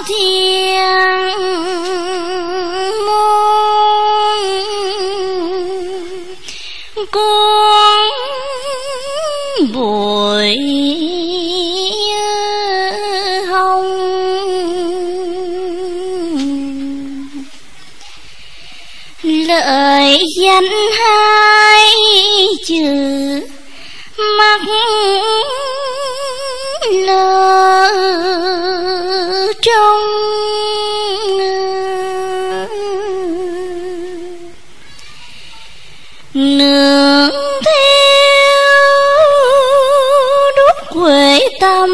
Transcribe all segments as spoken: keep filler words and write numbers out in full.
thiên môn con bụi hồng, lời danh hai chữ mắt lơ trong, nương theo đúc quệ tâm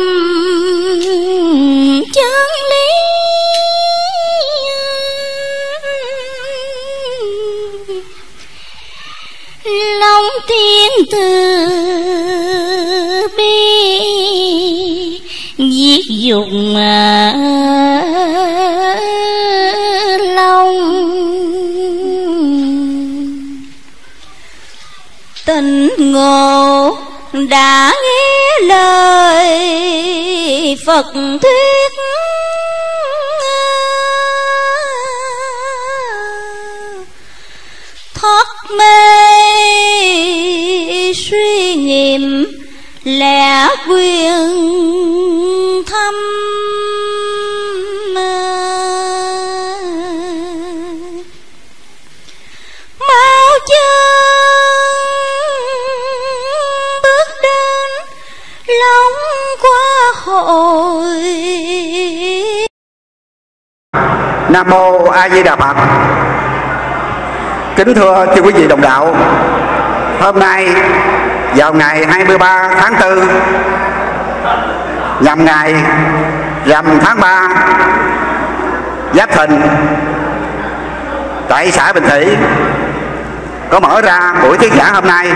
chân lý, lòng tiên từ bi giết dục lòng, tình ngộ đã nghe lời Phật thuyết, thoát mê suy nghiệm lẽ quyền thâm, mau chân bước đến lòng qua hội. Nam mô A Di Đà Phật. Kính thưa chư quý vị đồng đạo, hôm nay vào ngày hai mươi ba tháng tư nhằm ngày rằm tháng ba Giáp Thìn, tại xã Bình Thủy có mở ra buổi thuyết giảng hôm nay.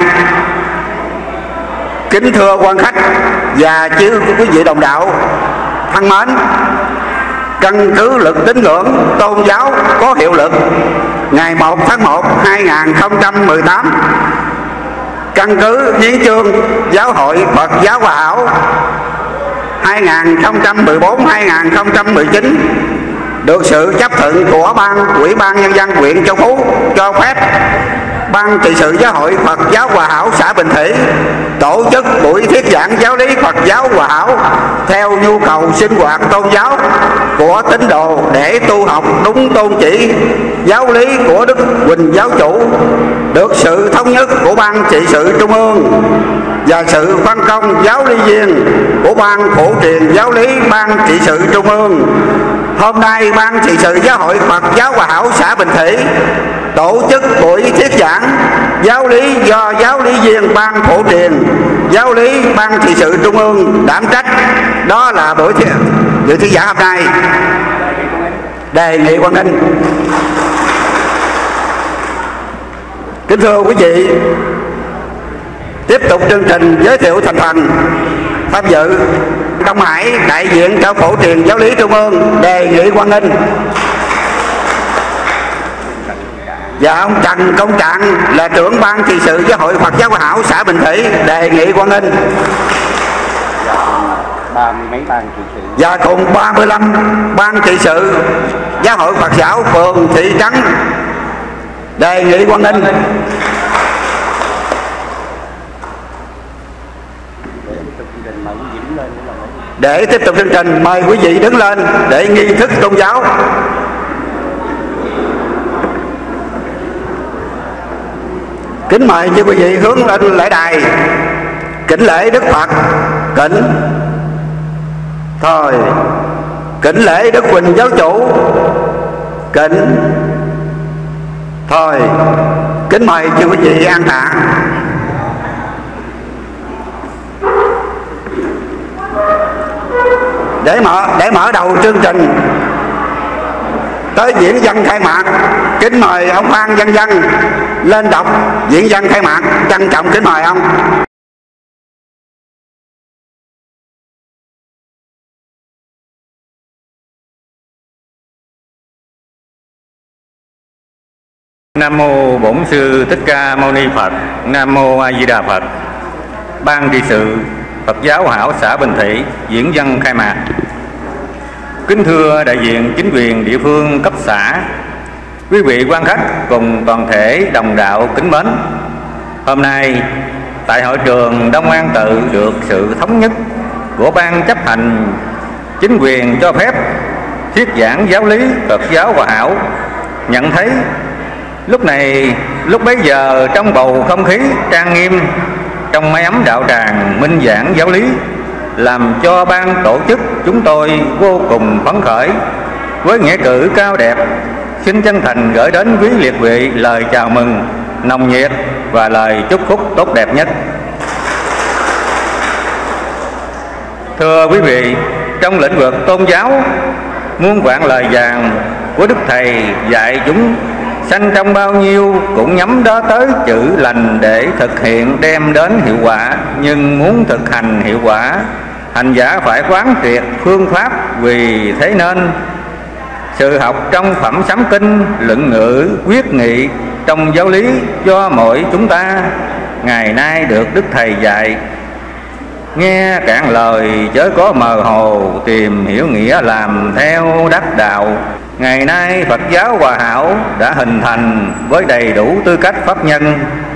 Kính thưa quan khách và chư quý vị đồng đạo thân mến, căn cứ luật tín ngưỡng tôn giáo có hiệu lực ngày một tháng một năm hai nghìn không trăm mười tám, căn cứ hiến chương Giáo hội Phật giáo Hòa Hảo hai nghìn không trăm mười bốn đến hai nghìn không trăm mười chín, được sự chấp thuận của ban Ủy ban Nhân dân huyện Châu Phú cho phép ban trị sự Giáo hội Phật giáo Hòa Hảo xã Bình Thủy tổ chức buổi thuyết giảng giáo lý Phật giáo Hòa Hảo theo nhu cầu sinh hoạt tôn giáo của tín đồ để tu học đúng tôn chỉ giáo lý của Đức Huỳnh Giáo chủ, được sự thống nhất của ban trị sự trung ương và sự phân công giáo lý viên của ban phổ truyền giáo lý ban trị sự trung ương. Hôm nay ban trị sự Giáo hội Phật giáo Hòa Hảo xã Bình Thủy tổ chức buổi thuyết giảng giáo lý do giáo lý viên ban phổ truyền giáo lý ban trị sự trung ương đảm trách. Đó là buổi thuyết, buổi thuyết giảng hôm nay. Đề nghị quan ninh. Kính thưa quý vị, tiếp tục chương trình giới thiệu thành phần tham dự. Đông Hải đại diện cho phổ truyền giáo lý trung ương đề nghị quan ninh. Và ông Trần Công Trạng là trưởng ban trị sự Giáo hội Phật giáo Hòa Hảo xã Bình Thủy đề nghị quan ninh. ba mươi mấy ban trị sự và cùng ba mươi lăm ban trị sự Giáo hội Phật giáo phường thị trấn đề nghị quan ninh. Để tiếp tục chương trình, mời quý vị đứng lên để nghi thức tôn giáo. Kính mời chư quý vị hướng lên lễ đài, kính lễ Đức Phật, kính thôi, kính lễ Đức Huỳnh Giáo chủ, kính thôi, kính mời chư quý vị an tọa. Để mở để mở đầu chương trình tới diễn văn khai mạc, kính mời ông Phan Văn Văn lên đọc diễn văn khai mạc, trân trọng kính mời ông. Nam mô Bổn Sư Thích Ca Mâu Ni Phật. Nam mô A Di Đà Phật. Ban trị sự Phật giáo Hòa Hảo xã Bình Thủy diễn văn khai mạc. kính thưa đại diện chính quyền địa phương cấp xã, quý vị quan khách cùng toàn thể đồng đạo kính mến. Hôm nay tại hội trường Đông An Tự được sự thống nhất của ban chấp hành chính quyền cho phép thuyết giảng giáo lý Phật giáo Hòa Hảo. Nhận thấy lúc này lúc bấy giờ trong bầu không khí trang nghiêm, trong mái ấm đạo tràng minh giảng giáo lý, làm cho ban tổ chức chúng tôi vô cùng phấn khởi. Với nghĩa cử cao đẹp, xin chân thành gửi đến quý liệt vị lời chào mừng nồng nhiệt và lời chúc phúc tốt đẹp nhất. Thưa quý vị, trong lĩnh vực tôn giáo, muôn vạn lời vàng của Đức Thầy dạy chúng sanh trong bao nhiêu cũng nhắm đó tới chữ lành để thực hiện đem đến hiệu quả. Nhưng muốn thực hành hiệu quả, hành giả phải quán triệt phương pháp. Vì thế nên sự học trong phẩm sám kinh, luận ngữ, quyết nghị trong giáo lý cho mỗi chúng ta ngày nay được Đức Thầy dạy. Nghe cạn lời chớ có mờ hồ, tìm hiểu nghĩa làm theo đắc đạo. Ngày nay Phật giáo Hòa Hảo đã hình thành với đầy đủ tư cách pháp nhân.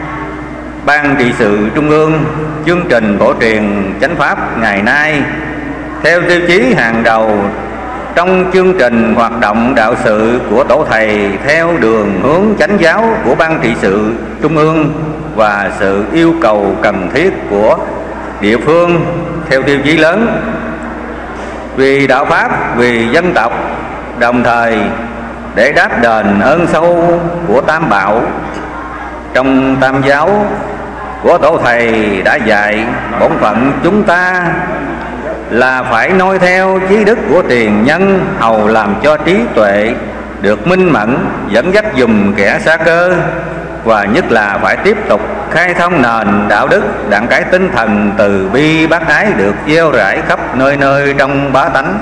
Ban trị sự Trung ương chương trình phổ truyền chánh pháp ngày nay theo tiêu chí hàng đầu trong chương trình hoạt động đạo sự của tổ thầy theo đường hướng chánh giáo của Ban trị sự Trung ương và sự yêu cầu cần thiết của địa phương theo tiêu chí lớn vì đạo pháp, vì dân tộc, đồng thời để đáp đền ơn sâu của Tam Bảo. Trong Tam giáo của tổ thầy đã dạy bổn phận chúng ta là phải noi theo chí đức của tiền nhân, hầu làm cho trí tuệ được minh mẫn, dẫn dắt dùm kẻ xa cơ. Và nhất là phải tiếp tục khai thông nền đạo đức, đặng cái tinh thần từ bi bác ái được gieo rải khắp nơi nơi trong bá tánh.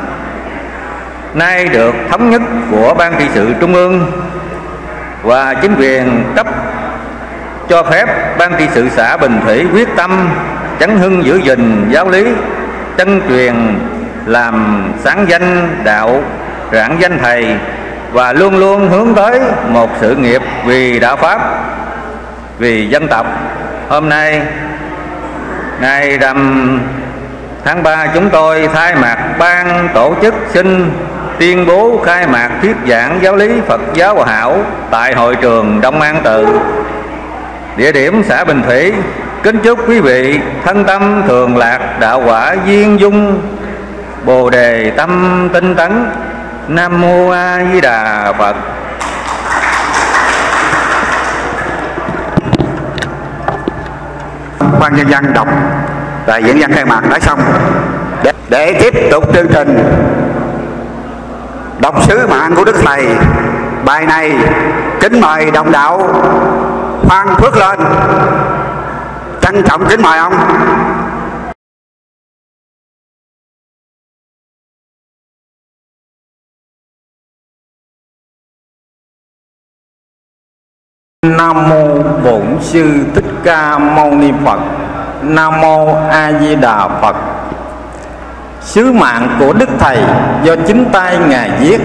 Nay được thống nhất của Ban trị sự Trung ương và chính quyền cấp cho phép, Ban trị sự xã Bình Thủy quyết tâm chấn hưng giữ gìn giáo lý, chân truyền làm sáng danh đạo, rạng danh thầy, và luôn luôn hướng tới một sự nghiệp vì đạo pháp, vì dân tộc. Hôm nay ngày rằm tháng ba, chúng tôi thay mặt ban tổ chức xin tuyên bố khai mạc thuyết giảng giáo lý Phật giáo Hòa Hảo tại hội trường Đông An Tự, địa điểm xã Bình Thủy. Kính chúc quý vị thân tâm thường lạc, đạo quả duyên dung, bồ đề tâm tinh tấn. Nam mô A Di Đà Phật. Ban nhân dân đọc đại diễn văn khai mạc đã xong. Để, để tiếp tục chương trình đọc sứ mạng của Đức Thầy, bài này kính mời đồng đạo Phan Phước lên. Trân trọng kính mời ông. Nam mô Bổn Sư Thích Ca Mâu Ni Phật. Nam mô A Di Đà Phật. Sứ mạng của Đức Thầy do chính tay Ngài viết.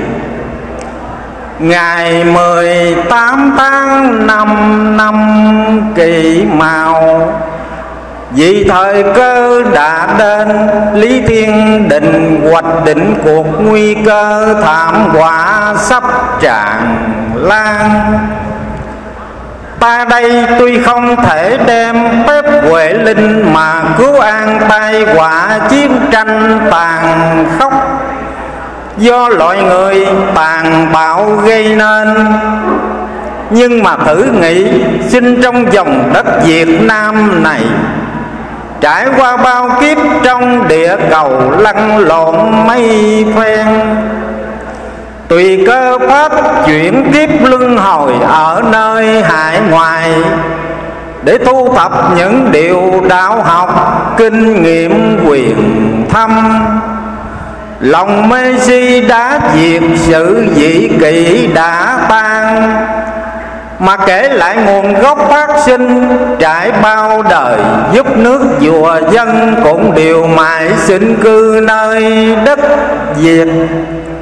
Ngày mười tám tháng năm năm Kỷ Mão, vì thời cơ đã đến, Lý Thiên Định hoạch định cuộc nguy cơ thảm họa sắp tràn lan. Ta đây tuy không thể đem phép huệ linh mà cứu an tai họa chiến tranh tàn khốc do loại người tàn bạo gây nên, nhưng mà thử nghĩ sinh trong dòng đất Việt Nam này, trải qua bao kiếp trong địa cầu lăn lộn mấy phen, tùy cơ pháp chuyển tiếp luân hồi ở nơi hải ngoại, để thu thập những điều đạo học kinh nghiệm quyền thâm. Lòng mê si đã diệt, sự dị kỷ đã tan, mà kể lại nguồn gốc phát sinh trải bao đời, giúp nước vua dân cũng đều mãi sinh cư nơi đất Việt.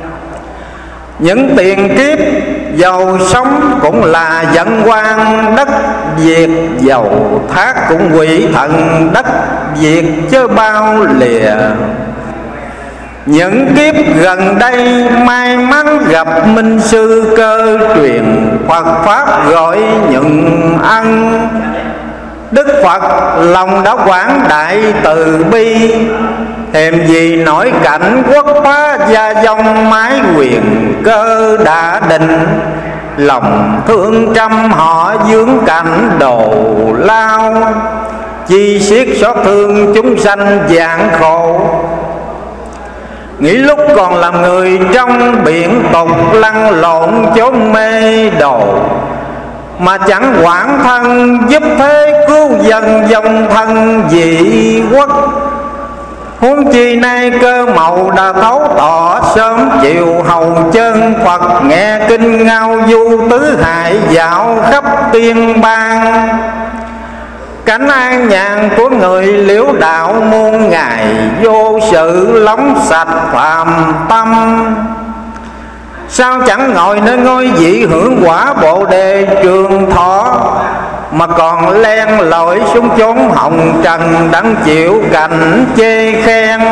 những tiền kiếp giàu sống cũng là dân quan đất Việt, giàu thác cũng quỷ thần đất Việt chớ bao lìa. Những kiếp gần đây may mắn gặp minh sư cơ truyền Phật pháp gọi nhận ân. Đức Phật lòng đã quảng đại từ bi, thèm gì nổi cảnh quốc phá gia vong mái quyền cơ đã định. Lòng thương trăm họ vướng cảnh đồ lao, chi siết xót thương chúng sanh gian khổ. Nghĩ lúc còn làm người trong biển tục lăn lộn chốn mê đồ, mà chẳng quản thân giúp thế cứu dân dòng thân dị quốc. Huống chi nay cơ màu đã thấu tỏ, sớm chịu hầu chân Phật nghe kinh ngao du tứ hải dạo khắp tiên bang. Cánh an nhàn của người liễu đạo muôn ngày, vô sự lóng sạch phàm tâm. Sao chẳng ngồi nơi ngôi vị hưởng quả Bồ đề trường thọ, mà còn len lỏi xuống chốn hồng trần đặng chịu cảnh chê khen.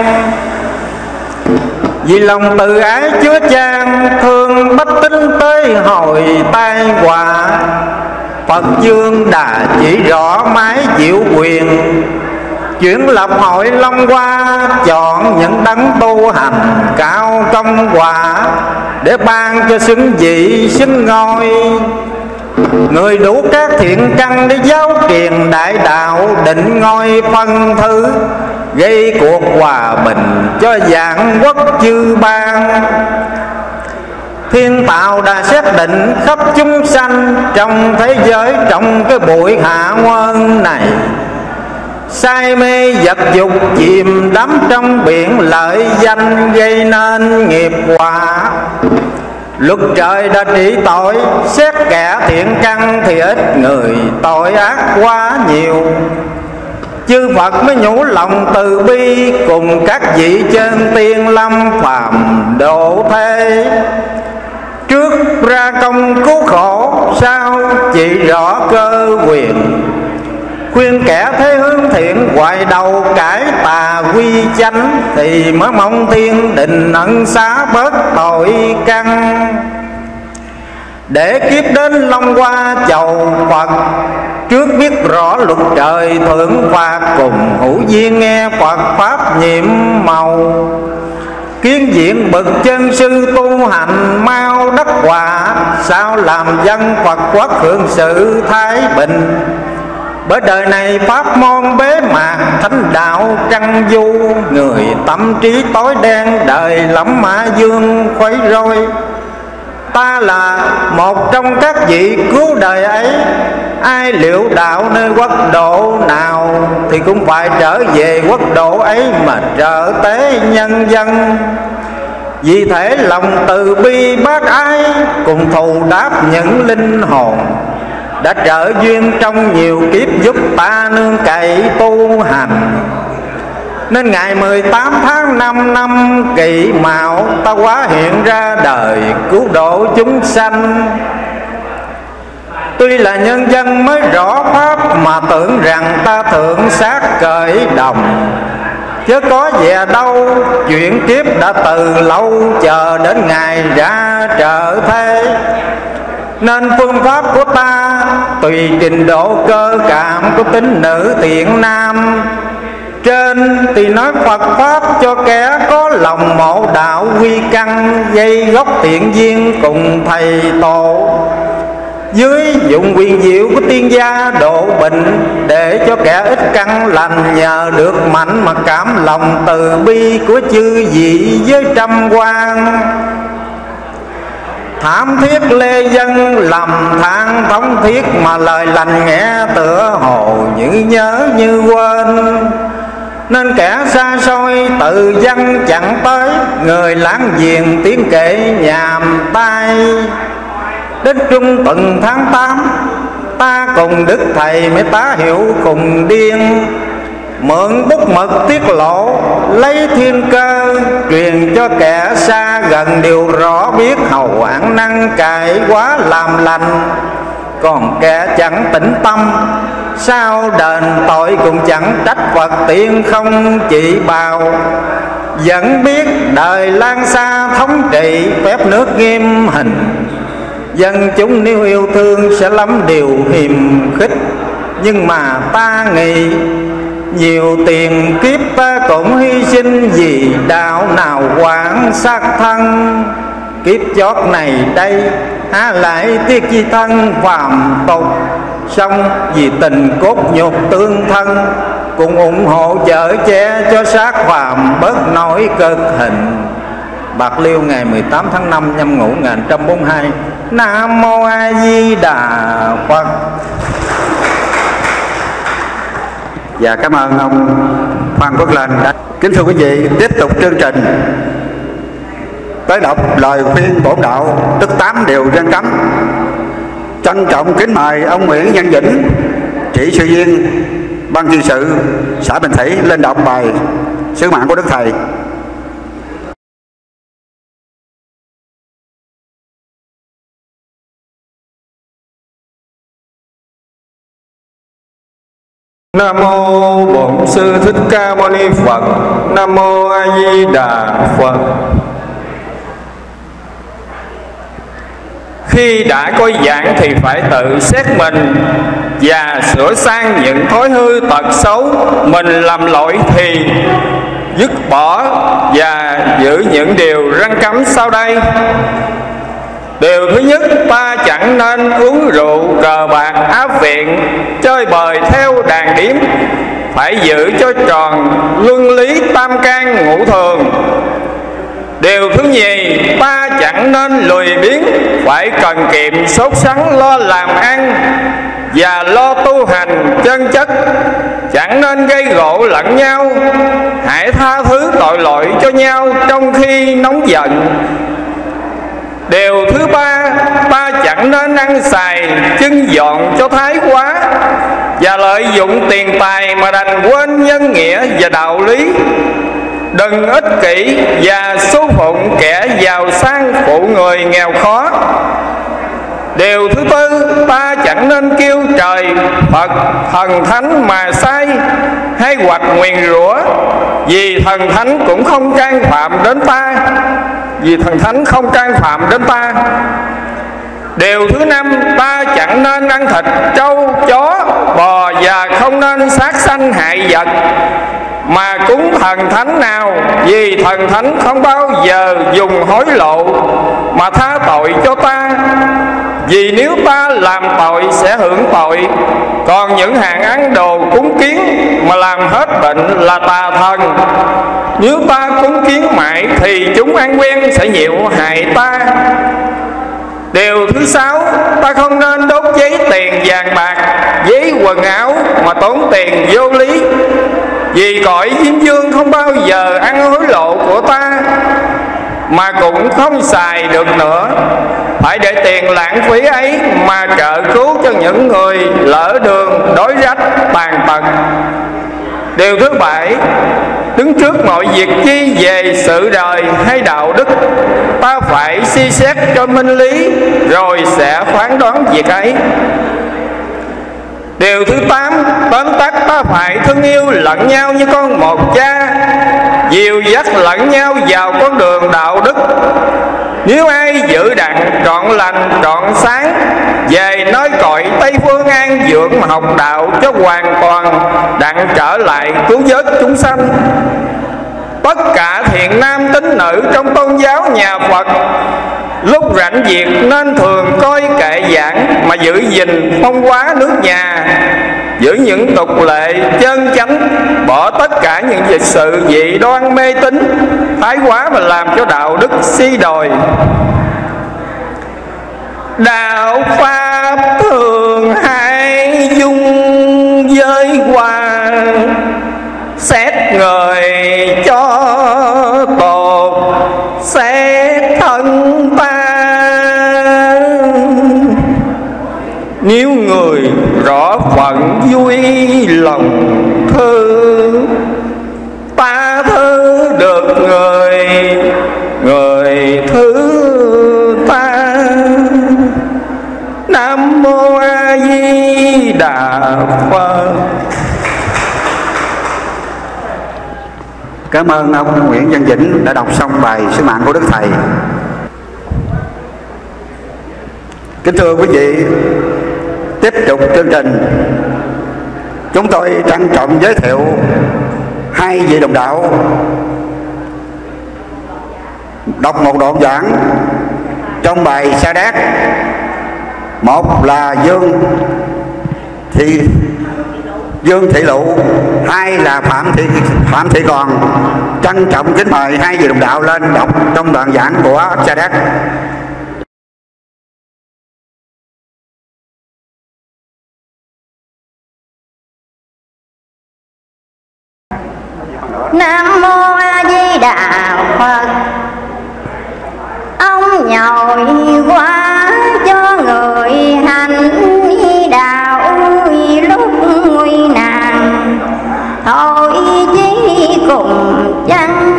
Vì lòng từ ái chứa chan, thương bách tính tới hồi tai họa. Phật Dương đã chỉ rõ mái diệu quyền, chuyển lập hội Long Hoa chọn những đấng tu hành cao công quả, để ban cho xứng vị xứng ngôi. Người đủ các thiện căn để giáo truyền đại đạo, định ngôi phân thứ, gây cuộc hòa bình cho vạn quốc chư bang. Thiên tạo đã xác định khắp chúng sanh trong thế giới, trong cái buổi hạ nguyên này. Say mê vật dục chìm đắm trong biển lợi danh, gây nên nghiệp quả. Luật trời đã trị tội, xét kẻ thiện căn thì ít, người tội ác quá nhiều. Chư Phật mới nhủ lòng từ bi, cùng các vị trên tiên lâm phàm độ thế. Trước ra công cứu khổ, sau chỉ rõ cơ quyền, khuyên kẻ thế hướng thiện, hoài đầu cải tà quy chánh, thì mới mong thiên đình ân xá bớt tội căn. Để kiếp đến Long Hoa chầu Phật, trước biết rõ luật trời thượng phạt, cùng hữu duyên nghe Phật pháp nhiệm màu. Kiến diện bậc chân sư tu hành mau đắc quả, sao làm dân Phật quốc hưởng sự thái bình. Bởi đời này pháp môn bế mạc, thánh đạo trăng du, người tâm trí tối đen đời lắm mã dương khuấy rối. Ta là một trong các vị cứu đời ấy, ai liệu đạo nơi quốc độ nào, thì cũng phải trở về quốc độ ấy mà trợ tế nhân dân. Vì thế lòng từ bi bác ái, cùng thù đáp những linh hồn, đã trợ duyên trong nhiều kiếp giúp ta nương cậy tu hành. Nên ngày mười tám tháng năm năm Kỷ Mão, ta hóa hiện ra đời cứu độ chúng sanh. Tuy là nhân dân mới rõ pháp, mà tưởng rằng ta thượng sát cởi đồng. Chứ có về đâu chuyện kiếp đã từ lâu, chờ đến ngày ra trợ thế. Nên phương pháp của ta tùy trình độ cơ cảm của tín nữ thiện nam. Trên thì nói Phật pháp cho kẻ có lòng mộ đạo quy căn, gây gốc thiện duyên cùng thầy tổ. Dưới dụng quyền diệu của tiên gia độ bệnh, để cho kẻ ít căn lành nhờ được mạnh, mà cảm lòng từ bi của chư vị với trăm quan. Thảm thiết lê dân lầm than thống thiết, mà lời lành nghe tựa hồ như nhớ như quên. Nên kẻ xa xôi tự dân chẳng tới, người láng giềng tiếng kể nhàm tai. Đến trung tuần tháng tám, ta cùng Đức Thầy mới tá hiểu cùng điên. mượn bút mực tiết lộ, lấy thiên cơ truyền cho kẻ xa gần đều rõ biết. Hầu ăn năn cải quá làm lành, còn kẻ chẳng tĩnh tâm sao đền tội. Cũng chẳng trách Phật tiên không chỉ bào, vẫn biết đời lan xa thống trị phép nước nghiêm hình. Dân chúng nếu yêu thương sẽ lắm điều hiềm khích, nhưng mà ta nghĩ nhiều tiền kiếp ta cũng hy sinh vì đạo nào quảng sát thân. Kiếp chót này đây há lại tiếc chi thân phàm tục, xong vì tình cốt nhục tương thân, cùng ủng hộ chở che cho xác phàm bớt nỗi cực hình. Bạc Liêu ngày mười tám tháng năm nhâm ngũ một nghìn không trăm bốn mươi hai. Nam Mô A Di Đà Phật. Và cảm ơn ông Phan Quốc Lên. Kính thưa quý vị, tiếp tục chương trình tới đọc lời khuyên bổn đạo tức tám điều răn cấm. Trân trọng kính mời ông Nguyễn Văn Vĩnh, trị sự viên ban trị sự xã Bình Thủy lên đọc bài sứ mạng của Đức Thầy. Nam mô Bổn Sư Thích Ca Mâu Ni Phật. Nam mô A Di Đà Phật. Khi đã có giảng thì phải tự xét mình và sửa sang những thói hư tật xấu mình làm lỗi thì dứt bỏ và giữ những điều răn cấm sau đây. Điều thứ nhất, ta chẳng nên uống rượu, cờ bạc, áp viện, chơi bời theo đàn điếm. Phải giữ cho tròn luân lý tam can ngũ thường. Điều thứ nhì, ta chẳng nên lười biếng, phải cần kiệm sốt sắng lo làm ăn và lo tu hành chân chất. Chẳng nên gây gổ lẫn nhau, hãy tha thứ tội lỗi cho nhau trong khi nóng giận. Điều thứ ba, ta chẳng nên ăn xài chân dọn cho thái quá và lợi dụng tiền tài mà đành quên nhân nghĩa và đạo lý. Đừng ích kỷ và xú phụng kẻ giàu sang phụ người nghèo khó. Điều thứ tư, ta chẳng nên kêu trời, Phật, thần thánh mà sai hay hoặc nguyền rủa, vì thần thánh cũng không can phạm đến ta. Vì thần thánh không can phạm đến ta. Điều thứ năm, ta chẳng nên ăn thịt trâu, chó, bò và không nên sát sanh hại vật mà cúng thần thánh nào, vì thần thánh không bao giờ dùng hối lộ mà tha tội cho ta. Vì nếu ta làm tội sẽ hưởng tội. Còn những hàng ăn đồ cúng kiến mà làm hết bệnh là tà thần. Nếu ta cúng kiến mãi thì chúng ăn quen sẽ nhiễu hại ta. Điều thứ sáu, ta không nên đốt giấy tiền vàng bạc, giấy quần áo mà tốn tiền vô lý. Vì cõi Diêm Vương không bao giờ ăn hối lộ của ta, mà cũng không xài được nữa. Phải để tiền lãng phí ấy mà trợ cứu cho những người lỡ đường, đói rách, tàn tật. Điều thứ bảy, đứng trước mọi việc chi về sự đời hay đạo đức, ta phải suy xét cho minh lý rồi sẽ phán đoán việc ấy. Điều thứ tám, tóm tắt ta phải thương yêu lẫn nhau như con một cha, dìu dắt lẫn nhau vào con đường đạo đức. Nếu ai giữ đặng trọn lành trọn sáng, về nơi cõi Tây Phương an dưỡng mà học đạo cho hoàn toàn, đặng trở lại cứu vớt chúng sanh. Tất cả thiện nam tín nữ trong tôn giáo nhà Phật, lúc rảnh việc nên thường coi kệ giảng mà giữ gìn phong hóa nước nhà, giữ những tục lệ chân chánh, bỏ tất cả những việc sự dị đoan mê tín thái quá mà làm cho đạo đức suy đồi. Đạo pháp thường hay dung với hoàng, xét người cho tột xét thân ta. Nếu người rõ phận vui lòng thương, Phật. Cảm ơn ông Nguyễn Văn Vĩnh đã đọc xong bài Sứ mạng của Đức Thầy. Kính thưa quý vị, tiếp tục chương trình, chúng tôi trân trọng giới thiệu hai vị đồng đạo đọc một đoạn giảng trong bài Sa Đéc. Một là Dương Thị Dương Thị Lụ, hai là Phạm Thị Phạm Thị Còn. Trân trọng kính mời hai vị đồng đạo lên đọc trong đoạn giảng của Sa Đéc. Nam mô A Di Đà Phật. Ông nhồi qua cho người hành đạo lúc nguy nạn, thôi chí cùng chăng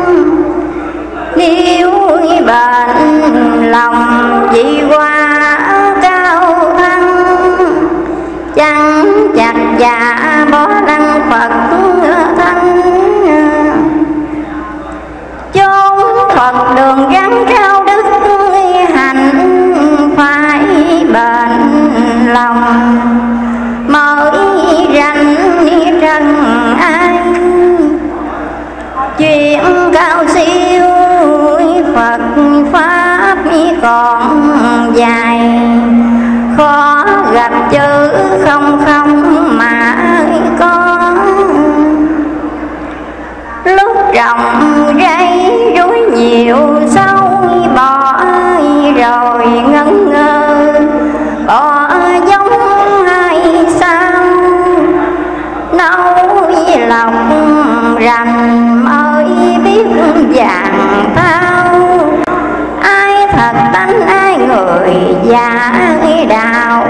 nếu bệnh lòng vì qua cao thăng, chẳng chặt dạ bỏ đăng Phật thanh, chốn Phật đường gắn cao đức hành phải bền lòng, mới rành trần ai chuyện cao siêu Phật pháp còn dài, khó gặp chữ không không mà có, lúc trồng rây rối nhiều sâu bỏ rồi ngẩn ngơ, bỏ giống hay sao nấu lòng rành mới biết vàng thao, ai thật tánh ai người giả đạo,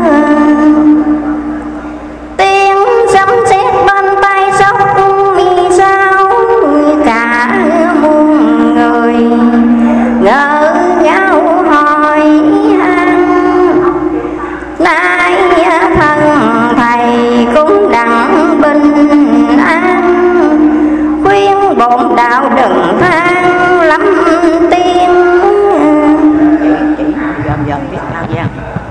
tiếng sấm sét bên tay sóc mi sao cả muôn người ngỡ nhau hỏi han, nay thân thầy cũng đặng bình an, khuyên bổn đạo đừng than lắm tiên. Dần dần biết sao gian.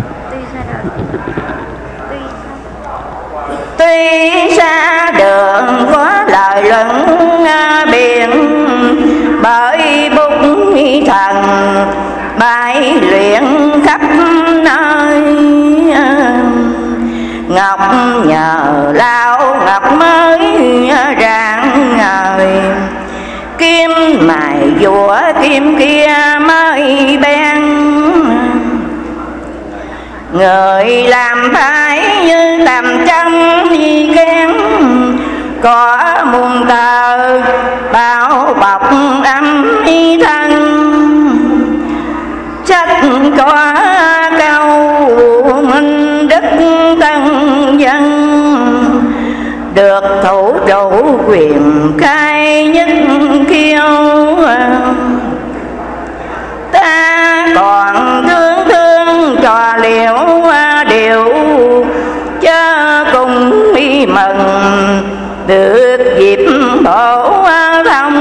Tuy xa đường có lời luận biện, bởi bút thần bài luyện khắp nơi, ngọc nhờ lao ngọc mới rạng ngời, kim mài vua kim kia mới bén, người làm phải như làm trăm đi kén, có muôn tờ bao bọc âm y thân, chắc có câu minh đức tân dân, được thủ trụ quyền khai nhất kiêu, ta còn thương thương trò liệu điều, chớ cùng mi mừng được dịp bổ thông,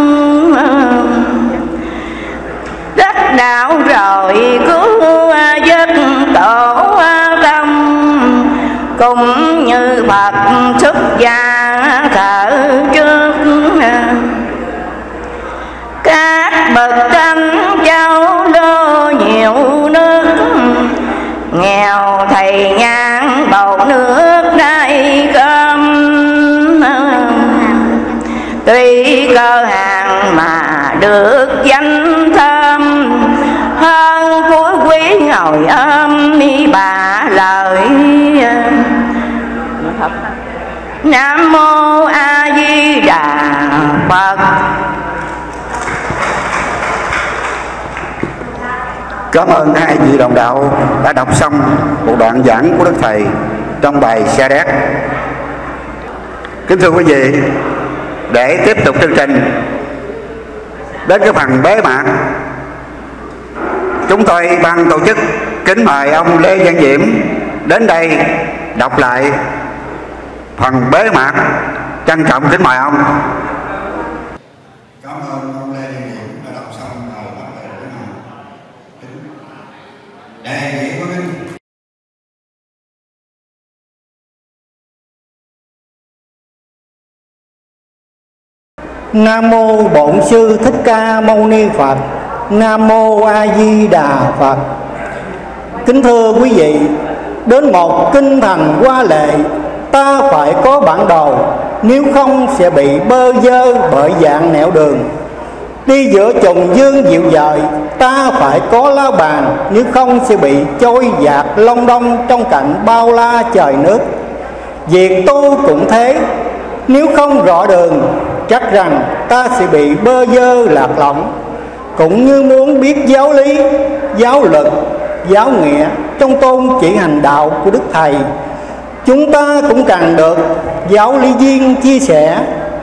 rất đạo rồi cứu giấc tổ tâm, cũng như Phật xuất gia thở trước, các bậc thánh cháu đô nhiều nước, nghèo thầy nhang bầu nước nay cơm, tuy cơ hàng mà được danh thơm, hơn phú quý ngồi ôm mi bà lời. Nam mô A Di Đà Phật. Cảm ơn hai vị đồng đạo đã đọc xong một đoạn giảng của Đức Thầy trong bài Sa Đéc. Kính thưa quý vị, để tiếp tục chương trình đến cái phần bế mạc, chúng tôi ban tổ chức kính mời ông Lê Văn Diệm đến đây đọc lại phần bế mạc. Trân trọng kính mời ông. Cảm ơn ông Lê Đình Điểm đã đọc xong bài phát biểu của mình. Đề nghị của mình. Nam mô Bổn Sư Thích Ca Mâu Ni Phật. Nam mô A Di Đà Phật. Kính thưa quý vị, đến một kinh thành hoa lệ ta phải có bản đồ, nếu không sẽ bị bơ vơ bởi dạng nẻo đường. Đi giữa trùng dương dịu dời ta phải có la bàn, nếu không sẽ bị trôi dạt long đong trong cảnh bao la trời nước. Việc tu cũng thế, nếu không rõ đường chắc rằng ta sẽ bị bơ vơ lạc lõng. Cũng như muốn biết giáo lý, giáo lực, giáo nghĩa trong tôn chỉ hành đạo của Đức Thầy, chúng ta cũng cần được giáo lý viên chia sẻ.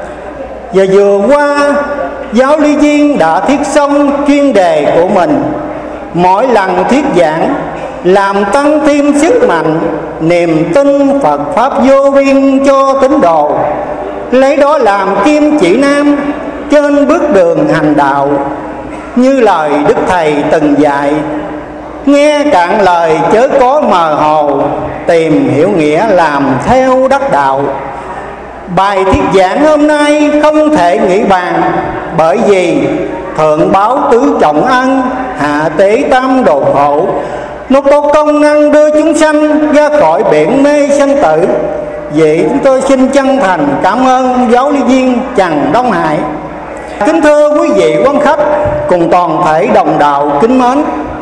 Và vừa qua giáo lý viên đã thuyết xong chuyên đề của mình. Mỗi lần thuyết giảng làm tăng thêm sức mạnh, niềm tin Phật Pháp vô biên cho tín đồ, lấy đó làm kim chỉ nam trên bước đường hành đạo. Như lời Đức Thầy từng dạy, nghe cạn lời chớ có mờ hồ, tìm hiểu nghĩa làm theo đắc đạo. Bài thuyết giảng hôm nay không thể nghĩ bàn, bởi vì thượng báo tứ trọng ân, hạ tế tam đồ khổ. Nó có công năng đưa chúng sanh ra khỏi biển mê sanh tử. Vậy chúng tôi xin chân thành cảm ơn giáo lý viên Trần Đông Hải. Kính thưa quý vị quan khách cùng toàn thể đồng đạo kính mến,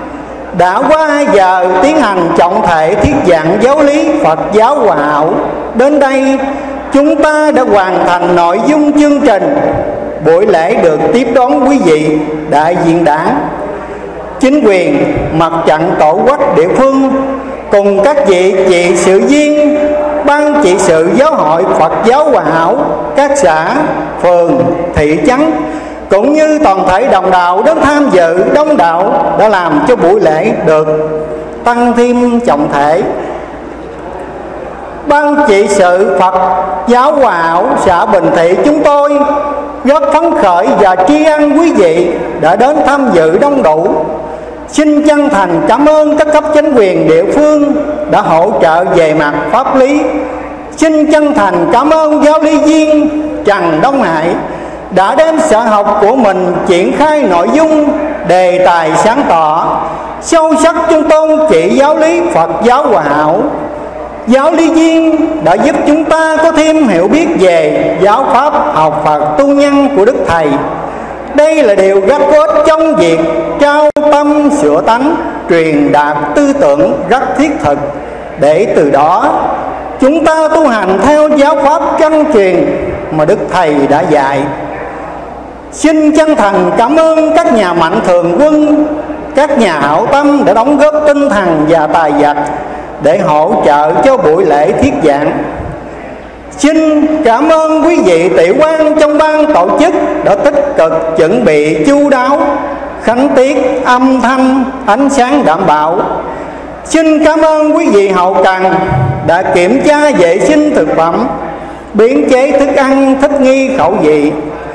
đã qua hai giờ tiến hành trọng thể thuyết giảng giáo lý Phật giáo Hòa Hảo. Đến đây chúng ta đã hoàn thành nội dung chương trình. Buổi lễ được tiếp đón quý vị đại diện đảng, chính quyền, mặt trận tổ quốc địa phương cùng các vị trị sự viên, ban trị sự giáo hội Phật giáo Hòa Hảo, các xã, phường, thị trấn cũng như toàn thể đồng đạo đến tham dự đông đảo đã làm cho buổi lễ được tăng thêm trọng thể. Ban trị sự Phật giáo Hòa Hảo xã Bình Thị chúng tôi rất phấn khởi và tri ân quý vị đã đến tham dự đông đủ. Xin chân thành cảm ơn các cấp chính quyền địa phương đã hỗ trợ về mặt pháp lý. Xin chân thành cảm ơn giáo lý viên Trần Đông Hải đã đem sở học của mình triển khai nội dung đề tài sáng tỏ sâu sắc trong tôn chỉ giáo lý Phật giáo Hòa Hảo. Giáo lý viên đã giúp chúng ta có thêm hiểu biết về giáo pháp học Phật tu nhân của Đức Thầy. Đây là điều rất có ích trong việc trao tâm sửa tánh, truyền đạt tư tưởng rất thiết thực, để từ đó chúng ta tu hành theo giáo pháp chân truyền mà Đức Thầy đã dạy. Xin chân thành cảm ơn các nhà mạnh thường quân, các nhà hảo tâm đã đóng góp tinh thần và tài vật để hỗ trợ cho buổi lễ thuyết giảng. Xin cảm ơn quý vị tiểu quan trong ban tổ chức đã tích cực chuẩn bị chu đáo, khánh tiết, âm thanh, ánh sáng đảm bảo. Xin cảm ơn quý vị hậu cần đã kiểm tra vệ sinh thực phẩm, biến chế thức ăn thích nghi khẩu vị.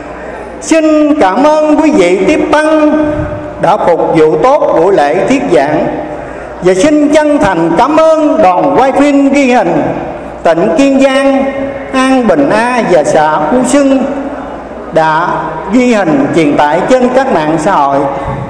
Xin cảm ơn quý vị tiếp tân đã phục vụ tốt buổi lễ thuyết giảng. Và xin chân thành cảm ơn đoàn quay phim ghi hình tỉnh Kiên Giang, An Bình A và xã Phú Xuân đã ghi hình truyền tải trên các mạng xã hội.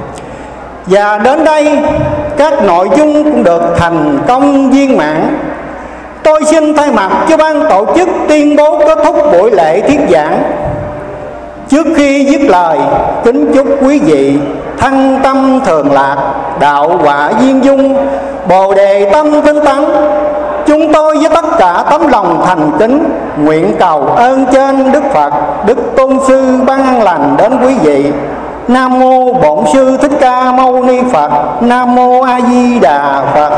Và đến đây các nội dung cũng được thành công viên mãn. Tôi xin thay mặt cho ban tổ chức tuyên bố kết thúc buổi lễ thuyết giảng. Trước khi dứt lời, kính chúc quý vị thân tâm thường lạc, đạo quả viên dung, bồ đề tâm tinh tấn. Chúng tôi với tất cả tấm lòng thành kính nguyện cầu ơn trên Đức Phật, Đức Tôn Sư ban an lành đến quý vị. Nam mô Bổn Sư Thích Ca Mâu Ni Phật. Nam mô A Di Đà Phật.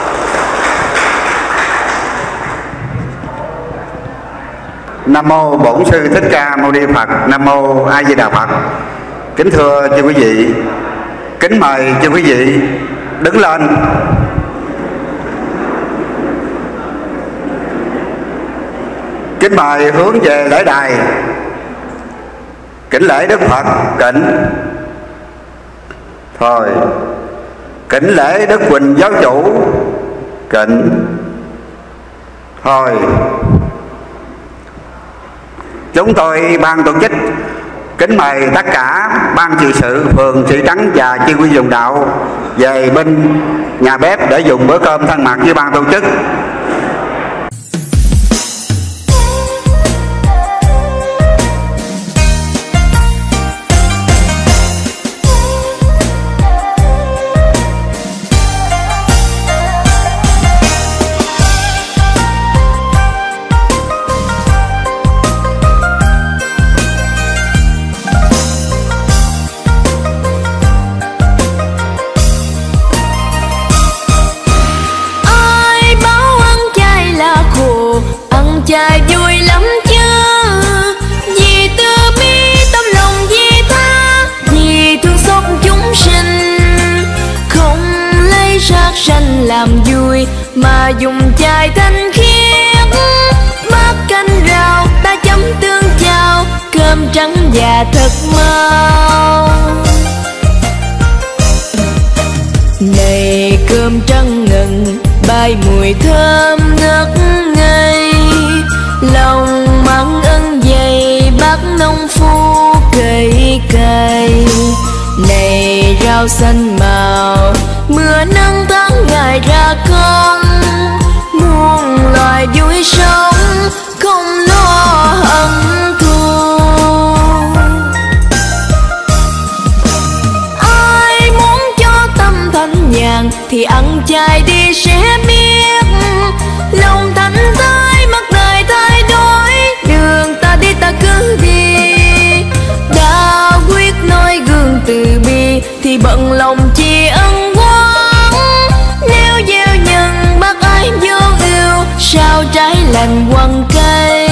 Nam mô Bổn Sư Thích Ca Mâu Ni Phật. Nam mô A Di Đà Phật. Kính thưa chư quý vị, kính mời chư quý vị đứng lên. Kính mời hướng về lễ đài. Kính lễ Đức Phật. Kính. Thôi. Kính lễ Đức Quỳnh Giáo Chủ. Kính. Thôi. Chúng tôi ban tổ chức kính mời tất cả ban trị sự phường Thị Trấn và chi quy dùng đạo về bên nhà bếp để dùng bữa cơm thân mật với ban tổ chức. Chà vui lắm chứ, vì từ bi tâm lòng vì tha, vì thương xót chúng sinh, không lấy sát sanh làm vui mà dùng chài thanh khiết. Bát canh rau ta chấm tương chao, cơm trắng và thật mau. Này cơm trắng ngần bay mùi thơm ngất ngây, lòng mặn ân dày bác nông phu cây cày. Này rau xanh màu mưa nắng tháng ngày ra con, muôn loài vui sống không lo hận thù. Ai muốn cho tâm thanh nhàn thì ăn chay đi sẽ biết, lòng thanh thái mặt đời thay đổi, đường ta đi ta cứ đi. Đã quyết nói gương từ bi thì bận lòng chi ân quán, nếu gieo nhân bác ái vô ưu sao trái lành quăng cây.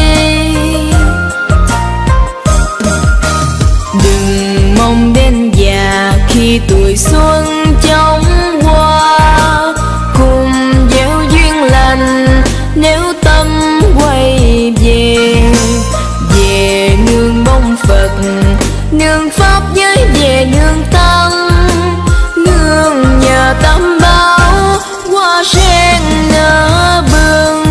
Đừng mong đến già khi tuổi xuân chóng qua, cùng gieo duyên lành nếu tâm quay về. Về nương bông Phật, nương Pháp giới về nương Tăng, nương nhờ tâm báo hoa sen nở bừng.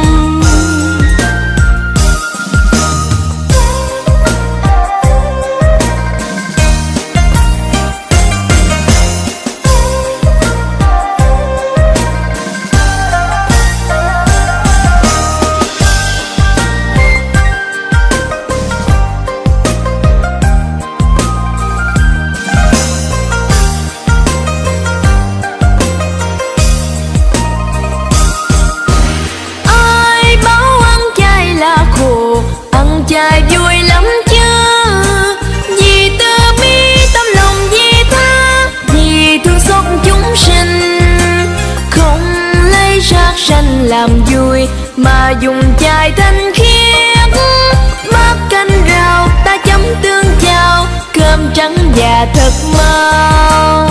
Chà vui lắm chứ, vì từ bi tâm lòng vì tha, vì thương xót chúng sinh, không lấy sát sanh làm vui mà dùng chài thanh khiết. Bát canh rau ta chấm tương chao, cơm trắng và thật mau.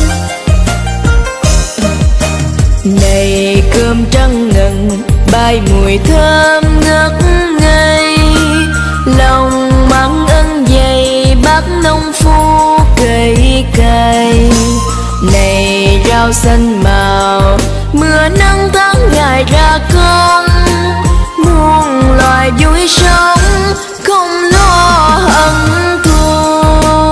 Này cơm trắng ngần bay mùi thơm ngất ngây, lòng mặn ân dày bác nông phu cây cày. Này rau xanh màu mưa nắng tháng ngày ra con, muôn loài vui sống không lo hận thù.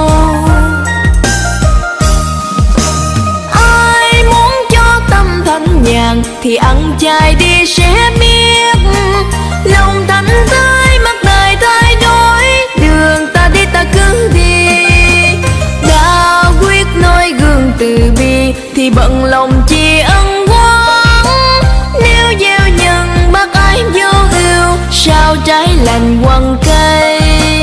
Ai muốn cho tâm thanh nhàn thì ăn chay đi sẽ biết, lòng thanh thái mặt đời thay đổi, đường ta đi ta cứ đi. Đã quyết nói gương từ bi thì bận lòng chi ân quán, nếu gieo nhân bác ái vô ưu sao trái lành quăng cây.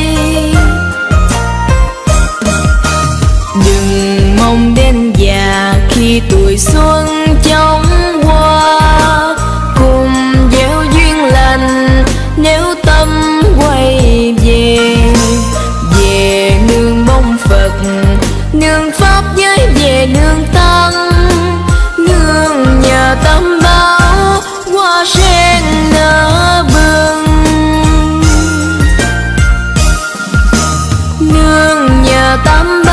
Đừng mong đến già khi tuổi xuân chóng qua, cùng gieo duyên lành nếu tâm quay về. Về nương bông Phật, nương Pháp giới về nương Tăng, nương nhờ tâm báo hoa sen nở bừng. tâm